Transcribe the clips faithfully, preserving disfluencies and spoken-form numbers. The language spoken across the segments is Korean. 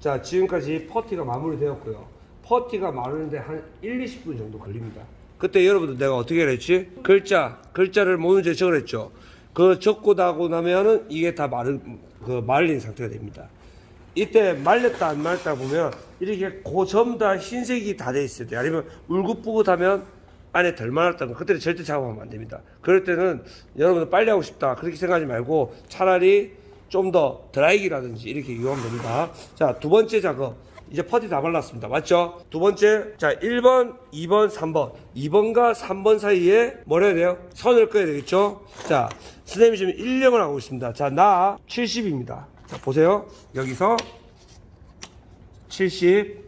자, 지금까지 퍼티가 마무리되었고요. 퍼티가 마르는데 한 일, 이십 분 정도 걸립니다. 그때 여러분들 내가 어떻게 했지? 글자, 글자를 모는지 적어냈죠. 그 적고 나고 나면은 이게 다 마른, 그 말린 상태가 됩니다. 이때 말렸다 안 말렸다 보면 이렇게 고 전부 다 흰색이 다 돼 있어야 돼요. 아니면 울긋불긋하면 안에 덜 말랐다는 거. 그때는 절대 작업하면 안 됩니다. 그럴 때는 여러분들 빨리 하고 싶다 그렇게 생각하지 말고 차라리 좀 더 드라이기라든지 이렇게 이용하면 됩니다. 자, 두 번째 작업. 이제 퍼티 다 발랐습니다. 맞죠? 두 번째. 자, 일 번, 이 번, 삼 번. 이 번과 삼 번 사이에 뭘 해야 돼요? 선을 그어야 되겠죠? 자, 선생님이 지금 일 형을 하고 있습니다. 자, 나 칠십입니다. 자, 보세요. 여기서 칠십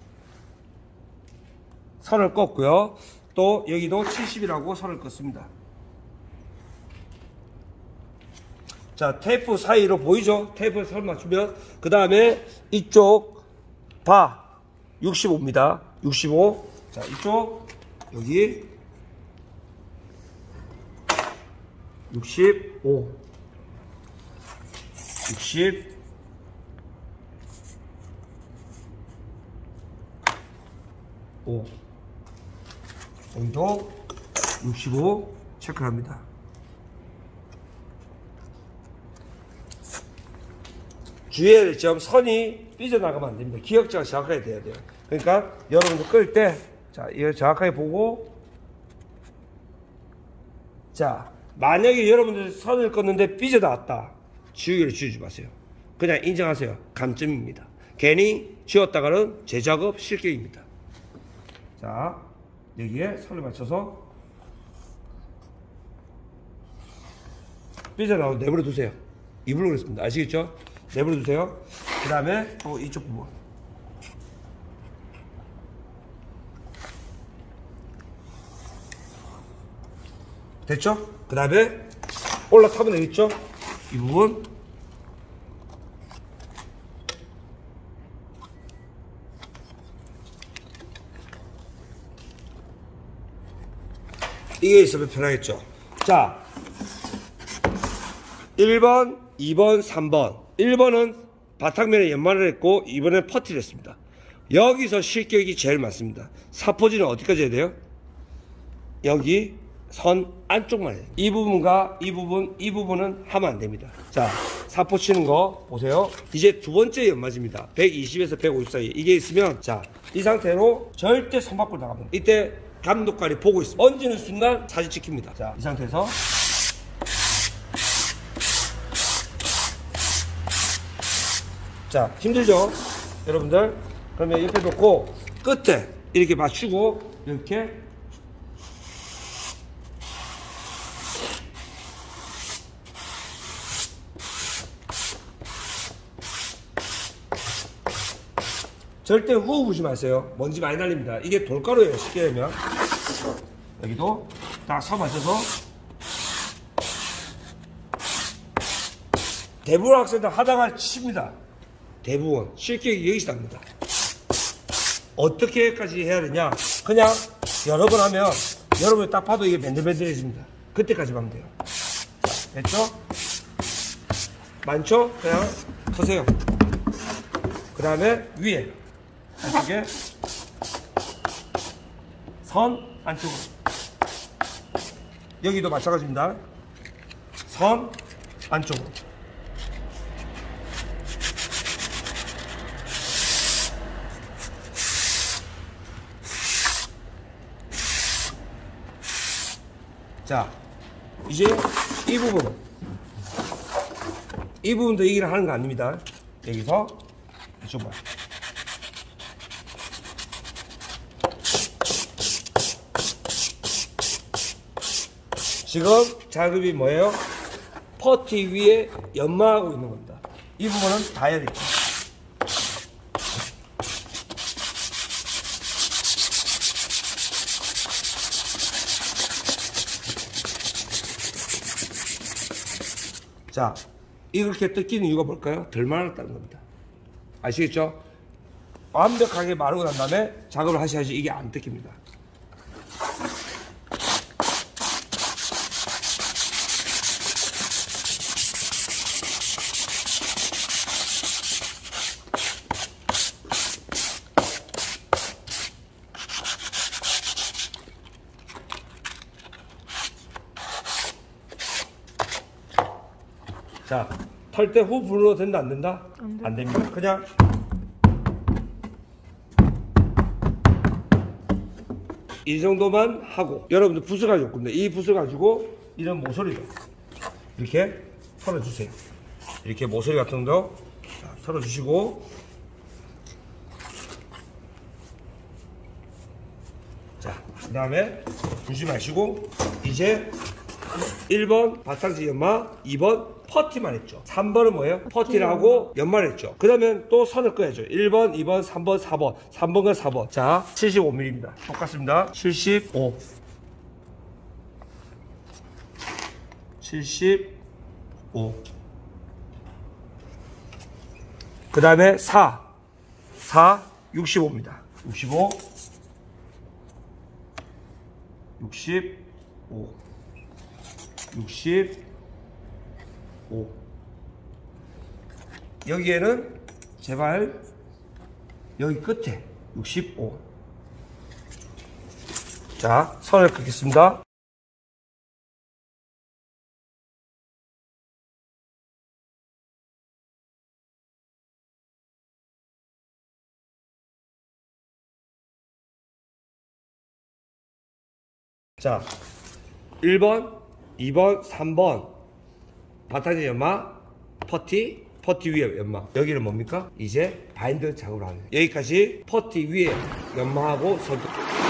선을 껐고요. 또 여기도 칠십이라고 선을 껐습니다. 자, 테이프 사이로 보이죠? 테이프에 선 맞추면 그 다음에 이쪽 바 육십오입니다. 육십오. 자, 이쪽 여기 육십오 육십 오 여기도 육십오 체크합니다. 주의해야 될 점, 선이 삐져나가면 안 됩니다. 기역자가 정확하게 돼야 돼요. 그러니까 여러분들 끌 때, 자, 이거 정확하게 보고, 자, 만약에 여러분들 선을 껐는데 삐져나왔다. 지우개를 지우지 마세요. 그냥 인정하세요. 감점입니다. 괜히 지웠다가는 재작업 실격입니다. 자, 여기에 선을 맞춰서 삐져나오면 내버려 두세요. 입으로 그랬습니다. 아시겠죠? 내버려 두세요. 그 다음에 또 이쪽 부분 됐죠? 그 다음에 올라타면 되겠죠? 이 부분 이게 있으면 편하겠죠? 자, 일 번, 이 번, 삼 번. 일 번은 바탕면에 연마를 했고 이 번은 퍼티를 했습니다. 여기서 실격이 제일 많습니다. 사포질은 어디까지 해야 돼요? 여기 선 안쪽만 해요. 이 부분과 이 부분, 이 부분은 하면 안 됩니다. 자, 사포 치는 거 보세요. 이제 두 번째 연마입니다. 백이십에서 백오십 사이 이게 있으면, 자, 이 상태로 절대 손 밖으로 나가면 이때 감독관이 보고 있습니다. 얹는 순간 사진 찍힙니다. 자, 이 상태에서 자, 힘들죠? 여러분들? 그러면 옆에 놓고 끝에 이렇게 맞추고 이렇게 절대 후후 부지 마세요. 먼지 많이 날립니다. 이게 돌가루예요. 쉽게 하면 여기도 딱 서 맞춰서 대부분 학생들 하다가 칩니다. 대부분 실격이 여기서 납니다. 어떻게까지 해야 되냐? 그냥 여러 번 하면 여러분이 딱 봐도 이게 맨들맨들해집니다. 그때까지만 하면 돼요. 자, 됐죠? 많죠? 그냥 서세요. 그 다음에 위에 안쪽에 선 안쪽으로 여기도 마찬가지입니다. 선 안쪽으로 자, 이제 이 부분 이 부분도 얘기를 하는 거 아닙니다. 여기서 이쪽 봐. 지금 작업이 뭐예요? 퍼티 위에 연마하고 있는 겁니다. 이 부분은 다 해야 되죠. 자, 이렇게 뜯기는 이유가 뭘까요? 덜 말랐다는 겁니다. 아시겠죠? 완벽하게 마르고 난 다음에 작업을 하셔야지 이게 안 뜯깁니다. 자, 탈 때 후 불러도 된다 안 된다? 안 돼. 안 됩니다. 그냥 이 정도만 하고, 여러분들 붓을 가지고 있거든요. 이 붓을 가지고 이런 모서리도 이렇게 털어주세요. 이렇게 모서리 같은 거 자, 털어주시고, 자, 그 다음에 주시 마시고, 이제 일 번 바탕지 연마, 이 번 퍼티만 했죠. 삼 번은 뭐예요? 퍼티를 하고 연마를 했죠. 그 다음에 또 선을 꺼야죠. 일 번, 이 번, 삼 번, 사 번. 삼 번과 사 번. 자, 칠십오 밀리미터입니다. 똑같습니다. 칠십오. 칠십오. 그 다음에 사. 사, 육십오입니다. 육십오. 육십오. 육십오. 여기에는 제발 여기 끝에 육십오. 자, 선을 긋겠습니다. 자, 일 번, 이 번, 삼 번 바탕지 연마, 퍼티, 퍼티 위에 연마. 여기는 뭡니까? 이제 바인드 작업을 하는 거예요. 여기까지 퍼티 위에 연마하고 선두.